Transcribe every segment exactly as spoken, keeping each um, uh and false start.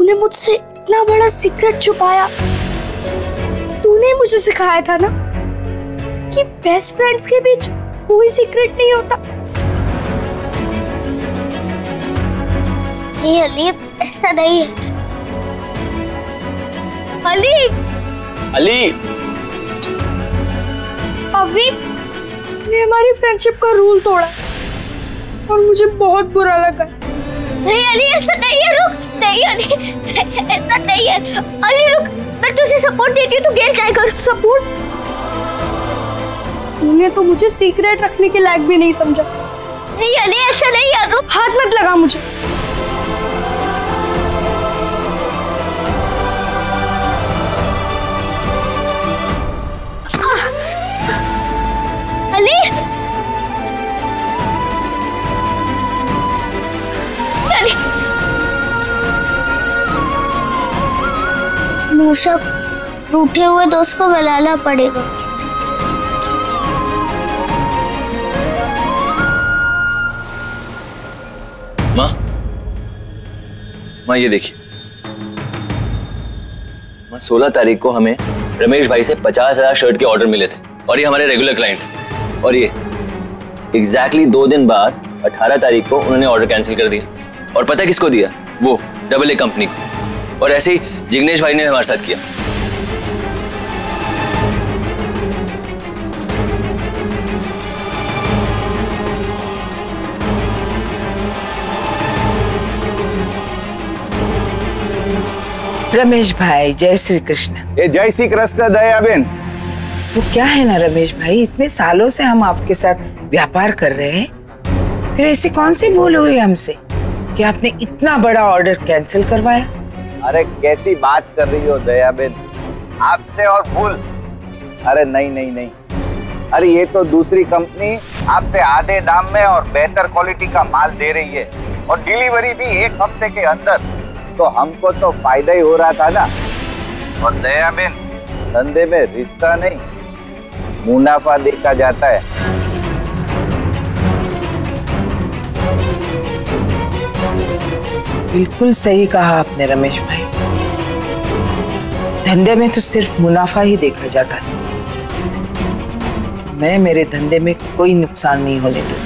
तूने मुझसे इतना बड़ा सीक्रेट छुपाया। तूने मुझे सिखाया था ना कि बेस्ट फ्रेंड्स के बीच कोई सीक्रेट नहीं होता। नहीं अली, ऐसा नहीं है। अली अली अभी ने हमारी फ्रेंडशिप का रूल तोड़ा और मुझे बहुत बुरा लगा। नहीं अली, ऐसा नहीं है, रुक। नहीं अली, ऐसा नहीं है। अली रुक, मैं तुझे सपोर्ट देती हूँ, तू गिर जाएगा। सपोर्ट? तूने तो मुझे सीक्रेट रखने के लायक भी नहीं समझा। नहीं अली, ऐसा नहीं है, रुक। हाथ मत लगा मुझे। अली अली मूषक, रूठे हुए दोस्त को बुलाना पड़ेगा। माँ, माँ ये देखिए, माँ सोलह तारीख को हमें रमेश भाई से पचास हजार शर्ट के ऑर्डर मिले थे और ये हमारे रेगुलर क्लाइंट है। और ये एग्जैक्टली दो दिन बाद अठारह तारीख को उन्होंने ऑर्डर कैंसिल कर दिया। और पता है किसको दिया? वो डबल ए कंपनी को। और ऐसे ही जिग्नेश भाई ने हमारे साथ किया। रमेश भाई, जय श्री कृष्ण। ये जय श्री कृष्ण दयाबेन। वो क्या है ना रमेश भाई, इतने सालों से हम आपके साथ व्यापार कर रहे हैं, फिर ऐसी कौन सी भूल हुई हमसे कि आपने इतना बड़ा ऑर्डर कैंसिल करवाया? अरे कैसी बात कर रही हो दयाबेन, आपसे और भूल? अरे नहीं नहीं नहीं, अरे ये तो दूसरी कंपनी आपसे आधे दाम में और बेहतर क्वालिटी का माल दे रही है और डिलीवरी भी एक हफ्ते के अंदर। तो हमको तो फायदा ही हो रहा था ना। और दयाबेन, धंधे में रिश्ता नहीं मुनाफा देखा जाता है। बिल्कुल सही कहा आपने रमेश भाई, धंधे में तो सिर्फ मुनाफा ही देखा जाता है। मैं मेरे धंधे में कोई नुकसान नहीं होने दूंगी।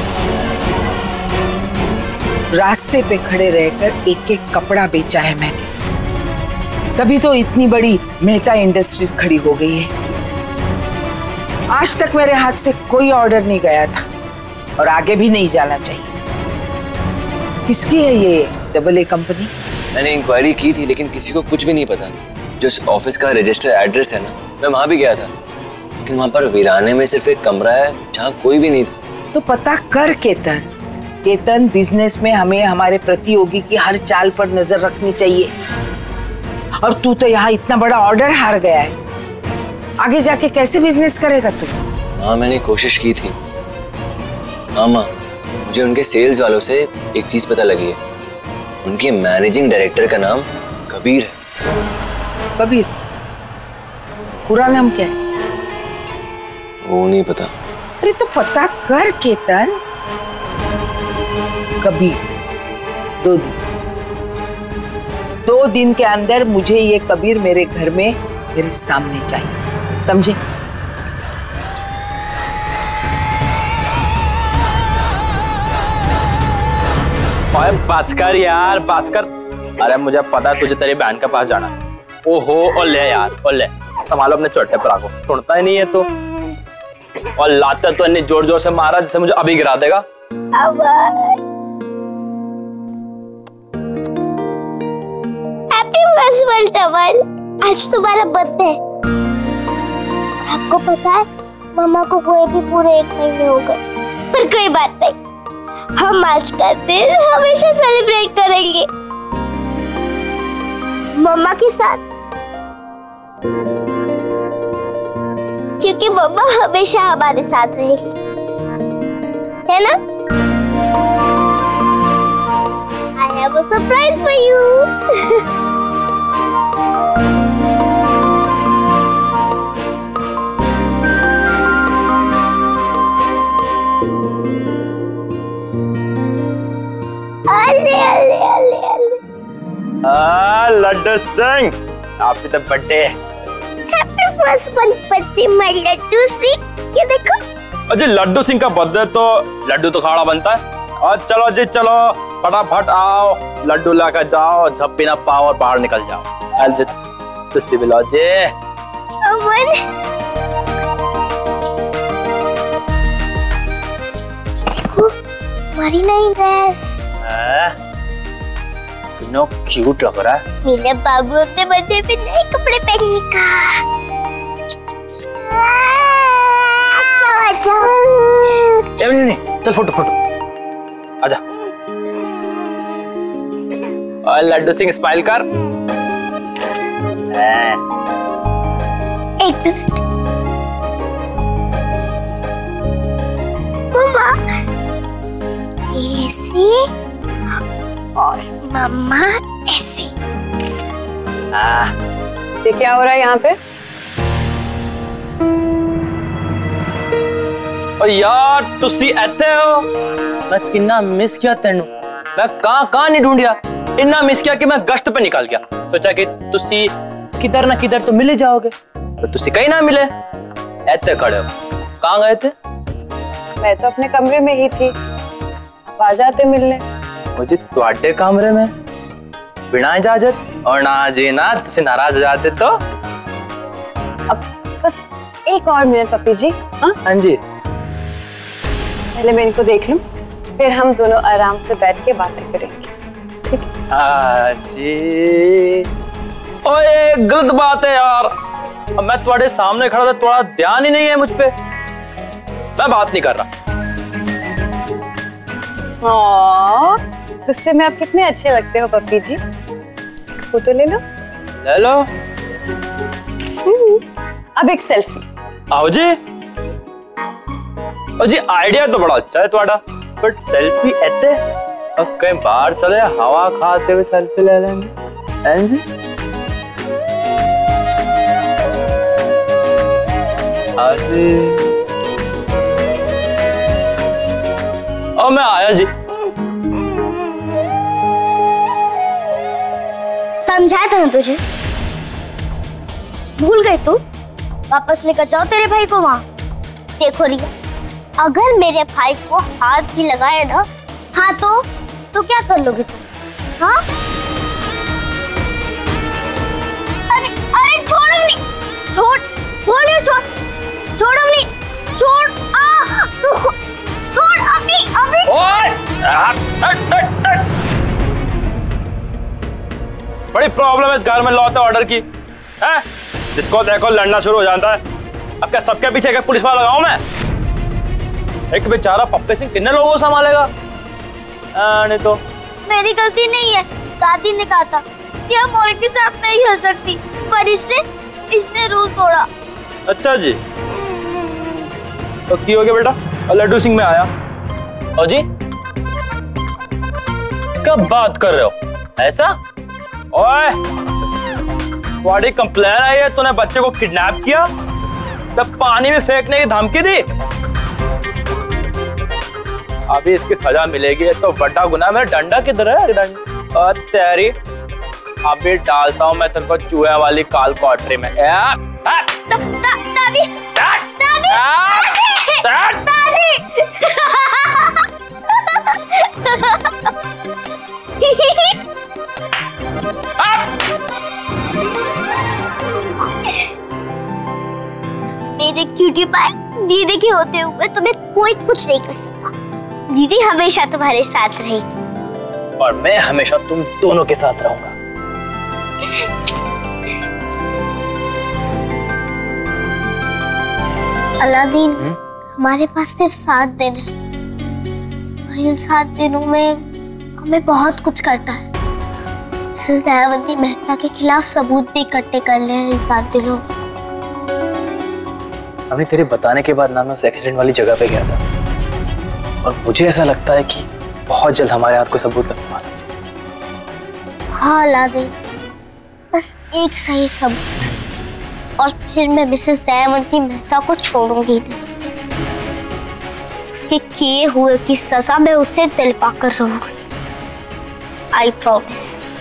रास्ते पे खड़े रहकर एक एक कपड़ा बेचा है मैंने, तभी तो इतनी बड़ी मेहता इंडस्ट्रीज खड़ी हो गई है। आज तक मेरे हाथ से कोई ऑर्डर नहीं गया था और आगे भी नहीं जाना चाहिए। किसकी है ये डबल ए कंपनी? मैंने इंक्वायरी की थी लेकिन किसी को कुछ भी नहीं पता। जो ऑफिस का रजिस्टर एड्रेस है ना, मैं वहां भी गया था लेकिन वहां पर वीराने में सिर्फ एक कमरा है जहां कोई भी नहीं था। तो पता कर केतन। केतन, बिजनेस में हमें हमारे प्रतियोगी की हर चाल पर नजर रखनी चाहिए। और तू तो यहाँ इतना बड़ा ऑर्डर हार गया है, आगे जाके कैसे बिजनेस करेगा तू? हाँ मैंने कोशिश की थी। हाँ माँ, मुझे उनके सेल्स वालों से एक चीज पता लगी है। उनके मैनेजिंग डायरेक्टर का नाम कबीर है। कबीर? पूरा नाम क्या है? वो नहीं पता। अरे तो पता कर केतन। कबीर, दो दिन दो दिन के अंदर मुझे ये कबीर मेरे घर में मेरे सामने चाहिए, समझे? ओए बस कर यार, बस कर। अरे मुझे पता है तुझे तेरी बहन के पास जाना है। ओहो, और ले यार, और ले संभालो अपने छोटे भरा को। सुनता ही नहीं है तो। और लाते तो इतनी जोर जोर से मारा जैसे मुझे अभी गिरा देगा। हैप्पी फेस्टिवल टवल, आज तुम्हारा बर्थडे है। आपको पता है मम्मा को हुए भी पूरे एक महीने हो गए, पर कोई बात नहीं, हम आज का दिन हमेशा सेलिब्रेट करेंगे मम्मा के साथ, क्योंकि मम्मा हमेशा हमारे साथ रहेगी, है ना? I have a surprise for you. अले अले अले अले। लड्डू सिंह, आपकी तो birthday. Happy first birthday my Laddu Singh. ये देखो। अजी लड्डू सिंह का बर्थडे तो लड्डू तो खाना बनता है। और चलो जी चलो, फटाफट आओ, लड्डू लाकर जाओ, झप्पी ना पाओ और बाहर निकल जाओ। तुस्सी बिलाओ जी। अमन देखो, हमारी नई ड्रेस। कितना क्यूट लग रहा है। मेरे बाबू अपने बर्थडे पे नए कपड़े पहनेगा। नहीं नहीं, चल फोटो फोटो आजा। और लड्डू सिंह स्माइल कर। एक मिनट मम्मा, ऐसे और मम्मा ऐसे। ये क्या हो रहा है यहाँ पे? और यार तुसी ऐसे हो, मैं कितना मिस किया तेनू। मैं कहाँ कहाँ नहीं ढूंढिया, इतना मिस किया कि मैं गश्त पे निकल गया। सोचा कि तुसी किधर ना किधर तो मिल ही जाओगे, तो तुसी कहीं ना मिले। ऐसे खड़े हो, कहाँ गए थे? मैं तो अपने कमरे में ही थी, आप आ जाते मिलने। मुझे तुम्हारे कमरे में बिना इजाजत और ना जी ना तुसी नाराज हो जाते तो। अब बस एक और मिनट पप्पी जी। हाँ हाँ जी, पहले मैं इनको देख लूं, फिर हम दोनों आराम से बैठ के बातें करेंगे, ठीक है? हाँ जी। ओए गलत बात है यार, अब मैं तुम्हारे सामने खड़ा था, थोड़ा ध्यान ही नहीं है मुझ पे। मैं बात नहीं कर रहा। हाँ, गुस्से में आप कितने अच्छे लगते हो पप्पी जी। फोटो ले लो। ले लो। अब एक सेल्फी। आओ जी। ओ जी आइडिया तो बड़ा अच्छा है तुम्हारा, बट सेल्फी ऐसे अब कहीं बाहर चले हवा खाते हुए सेल्फी ले लेंगे। हैं जी? अरे ओ मैं आया जी। समझाया था ना तुझे, भूल गई तू? वापस लेकर जाओ तेरे भाई को वहाँ। देखो रिया, अगर मेरे भाई को हाथ भी लगाए ना, हाँ तो तो क्या कर लोगी तुम? हाँ? अरे अरे छोड़ो नहीं, छोड़ बोलिए छोड़, छोड़ो नहीं, छोड़ आ, तू छोड़ अभी अभी। ओए! बड़ी प्रॉब्लम है इस घर में लौटे ऑर्डर की है। जिसको देखो लड़ना शुरू हो जाता है। अब क्या सबके पीछे क्या पुलिस वाला लगाऊं मैं? एक बेचारा पप्पे सिंह कितने लोगों को संभालेगा? नहीं तो मेरी गलती नहीं है, दादी ने कहा था कि हम मोहित के साथ नहीं खेल सकती, पर इसने इसने रूल तोड़ा। अच्छा जी, तो की हो गया बेटा? और लड्डू सिंह में आया। और जी कब बात कर रहे हो ऐसा? ओए, तुम्हारी कंप्लेन आई है, तूने बच्चे को किडनैप किया, तब पानी में फेंकने की धमकी दी। अभी इसकी सजा मिलेगी, तो बड़ा गुनाह। मेरा डंडा किधर है? डंडा और तेरी अभी डालता हूँ मैं तेरे को चूहे वाली काल कॉटरी में। दादी मेरे क्यूटी पाए, दीदी के होते हुए तुम्हें कोई कुछ नहीं कर सकता। दीदी हमेशा तुम्हारे साथ रहेगी और मैं हमेशा तुम दोनों के साथ रहूंगा। अलादीन, हमारे पास सिर्फ सात दिन है और इन सात दिनों में हमें बहुत कुछ करना है। मिसेस दयावंती मेहता के खिलाफ सबूत भी इकट्ठे कर ले इन सात दिनों में। हमने तेरे बताने के बाद ना मैं उस एक्सीडेंट वाली जगह पे गया था और मुझे ऐसा लगता है कि बहुत जल्द हमारे हाथ को सबूत लगने वाला। हाँ अलादीन, बस एक सही सबूत और फिर मैं मिसेस दयावंती मेहता को छोड़ूंगी नहीं। उसके किए हुए की सजा मैं उसे दिलवा कर रहूंगी। I promise.